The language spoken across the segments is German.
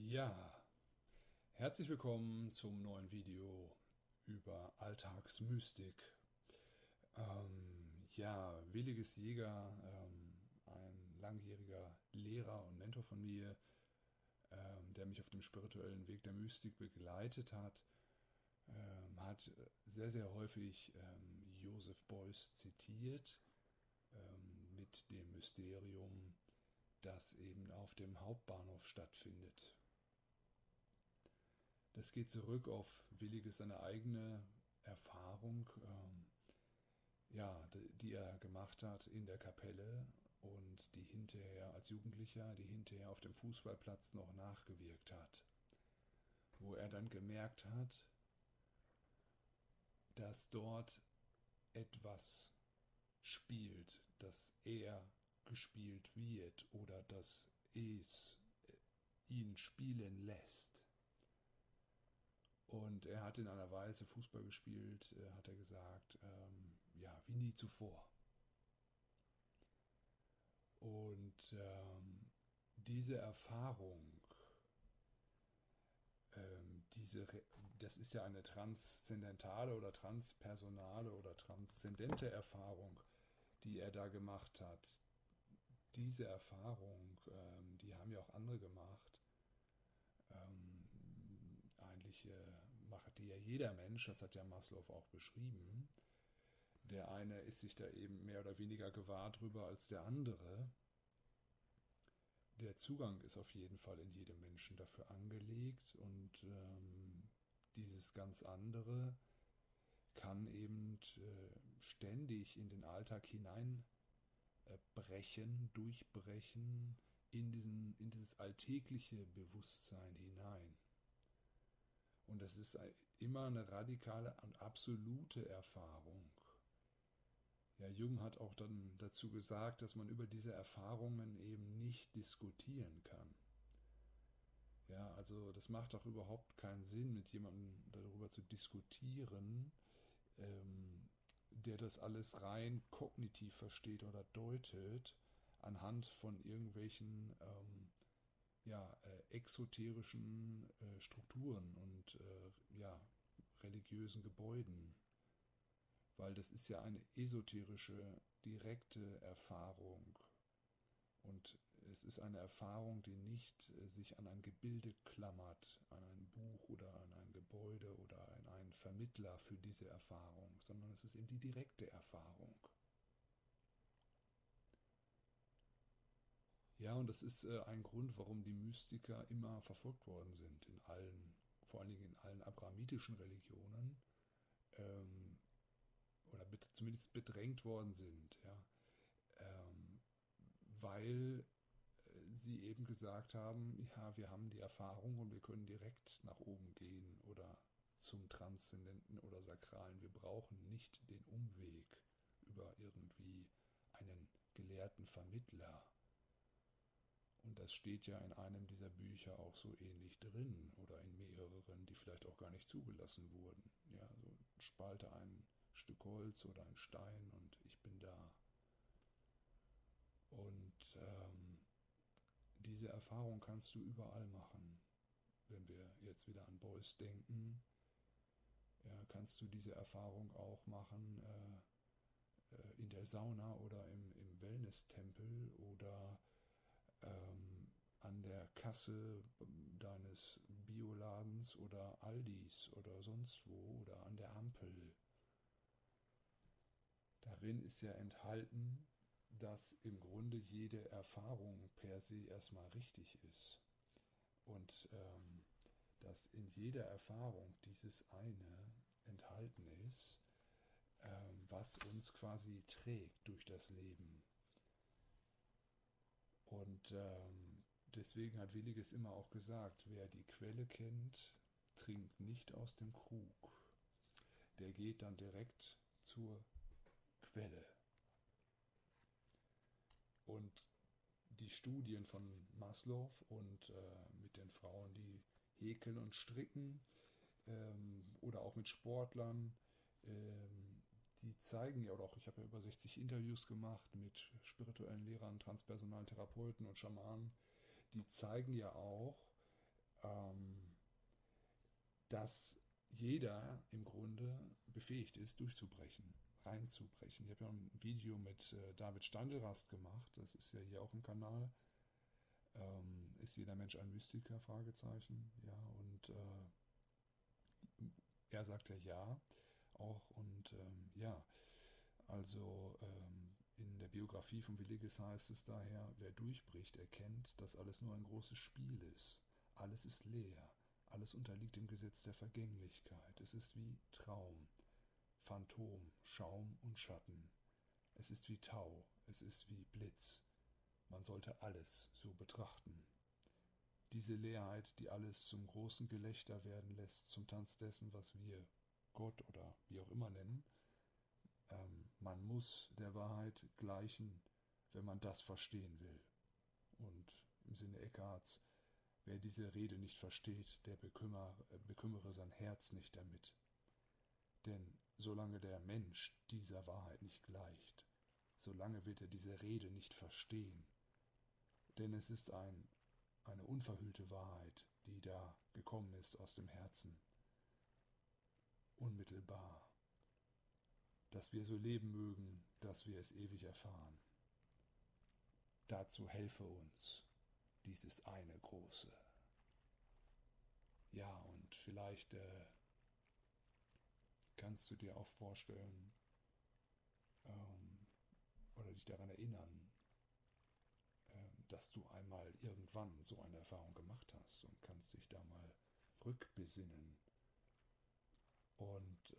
Ja, herzlich willkommen zum neuen Video über Alltagsmystik. Williges Jäger, ein langjähriger Lehrer und Mentor von mir, der mich auf dem spirituellen Weg der Mystik begleitet hat, hat sehr, sehr häufig Joseph Beuys zitiert, mit dem Mysterium, das eben auf dem Hauptbahnhof stattfindet. Das geht zurück auf Williges seine eigene Erfahrung, die er gemacht hat in der Kapelle und die hinterher als Jugendlicher, die hinterher auf dem Fußballplatz noch nachgewirkt hat. Wo er dann gemerkt hat, dass dort etwas spielt, dass er gespielt wird oder dass es ihn spielen lässt. Und er hat in einer Weise Fußball gespielt, hat er gesagt, wie nie zuvor. Und diese Erfahrung, das ist ja eine transzendentale oder transpersonale oder transzendente Erfahrung, die er da gemacht hat. Diese Erfahrung, die haben ja auch andere gemacht. Eigentlich macht die ja jeder Mensch, das hat ja Maslow auch beschrieben. Der eine ist sich da eben mehr oder weniger gewahr drüber als der andere. Der Zugang ist auf jeden Fall in jedem Menschen dafür angelegt und dieses ganz andere kann eben ständig in den Alltag hineinbrechen, durchbrechen, in dieses alltägliche Bewusstsein hinein. Und das ist immer eine radikale und absolute Erfahrung. Ja, Jung hat auch dann dazu gesagt, dass man über diese Erfahrungen eben nicht diskutieren kann. Ja, also das macht auch überhaupt keinen Sinn, mit jemandem darüber zu diskutieren, der das alles rein kognitiv versteht oder deutet, anhand von irgendwelchen exoterischen Strukturen und religiösen Gebäuden. Weil das ist ja eine esoterische, direkte Erfahrung. Und es ist eine Erfahrung, die nicht sich an ein Gebilde klammert, an ein Buch oder an ein Gebäude oder an einen Vermittler für diese Erfahrung, sondern es ist eben die direkte Erfahrung. Ja, und das ist ein Grund, warum die Mystiker immer verfolgt worden sind, vor allen Dingen in allen abrahamitischen Religionen, oder zumindest bedrängt worden sind, ja, weil sie eben gesagt haben, ja, wir haben die Erfahrung und wir können direkt nach oben gehen oder zum Transzendenten oder Sakralen. Wir brauchen nicht den Umweg über irgendwie einen gelehrten Vermittler. Und das steht ja in einem dieser Bücher auch so ähnlich drin oder in mehreren, die vielleicht auch gar nicht zugelassen wurden. Ja, so spalte ein Stück Holz oder ein Stein und ich bin da. Und diese Erfahrung kannst du überall machen. Wenn wir jetzt wieder an Beuys denken, ja, kannst du diese Erfahrung auch machen in der Sauna oder im Wellness-Tempel oder an der Kasse deines Bioladens oder Aldis oder sonst wo oder an der Ampel. Darin ist ja enthalten, dass im Grunde jede Erfahrung per se erstmal richtig ist. Und dass in jeder Erfahrung dieses eine enthalten ist, was uns quasi trägt durch das Leben. Und deswegen hat Williges immer auch gesagt, wer die Quelle kennt, trinkt nicht aus dem Krug. Der geht dann direkt zur Quelle. Und die Studien von Maslow und mit den Frauen, die häkeln und stricken oder auch mit Sportlern, die zeigen ja, oder auch ich habe ja über 60 Interviews gemacht mit spirituellen Lehrern, transpersonalen Therapeuten und Schamanen, die zeigen ja auch, ähm, dass jeder im Grunde befähigt ist, durchzubrechen, reinzubrechen. Ich habe ja ein Video mit David Steindl-Rast gemacht, das ist ja hier auch im Kanal. Ist jeder Mensch ein Mystiker? Fragezeichen. Ja, und er sagt ja auch. Und ja, also in der Biografie von Willigis heißt es daher, wer durchbricht, erkennt, dass alles nur ein großes Spiel ist. Alles ist leer. Alles unterliegt dem Gesetz der Vergänglichkeit. Es ist wie Traum, Phantom, Schaum und Schatten. Es ist wie Tau. Es ist wie Blitz. Man sollte alles so betrachten. Diese Leerheit, die alles zum großen Gelächter werden lässt, zum Tanz dessen, was wir Gott oder wie auch immer nennen, man muss der Wahrheit gleichen, wenn man das verstehen will. Und im Sinne Eckharts, wer diese Rede nicht versteht, der bekümmere sein Herz nicht damit. Denn solange der Mensch dieser Wahrheit nicht gleicht, solange wird er diese Rede nicht verstehen. Denn es ist eine unverhüllte Wahrheit, die da gekommen ist aus dem Herzen, unmittelbar, dass wir so leben mögen, dass wir es ewig erfahren. Dazu helfe uns dieses eine Große. Ja, und vielleicht kannst du dir auch vorstellen oder dich daran erinnern, dass du einmal irgendwann so eine Erfahrung gemacht hast und kannst dich da mal rückbesinnen und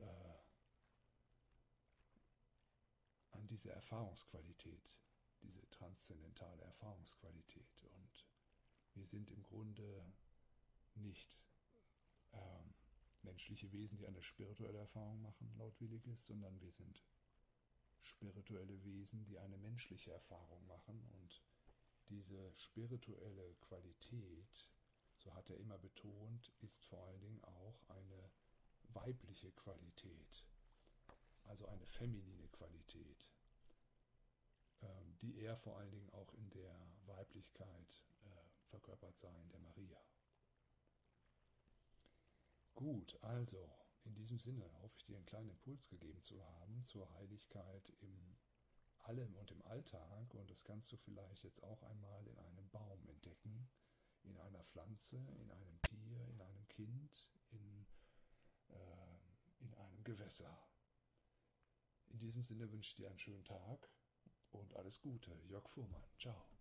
an diese Erfahrungsqualität, diese transzendentale Erfahrungsqualität. Und wir sind im Grunde nicht menschliche Wesen, die eine spirituelle Erfahrung machen, laut Willigis, sondern wir sind spirituelle Wesen, die eine menschliche Erfahrung machen. Und diese spirituelle Qualität, so hat er immer betont, ist vor allen Dingen auch eine weibliche Qualität, also eine feminine Qualität, die er vor allen Dingen auch in der Weiblichkeit verkörpert sei, in der Maria. Gut, also in diesem Sinne hoffe ich dir einen kleinen Impuls gegeben zu haben zur Heiligkeit im Allem und im Alltag, und das kannst du vielleicht jetzt auch einmal in einem Baum entdecken, in einer Pflanze, in einem Tier, in einem Kind, in einem Gewässer. In diesem Sinne wünsche ich dir einen schönen Tag und alles Gute. Jörg Fuhrmann. Ciao.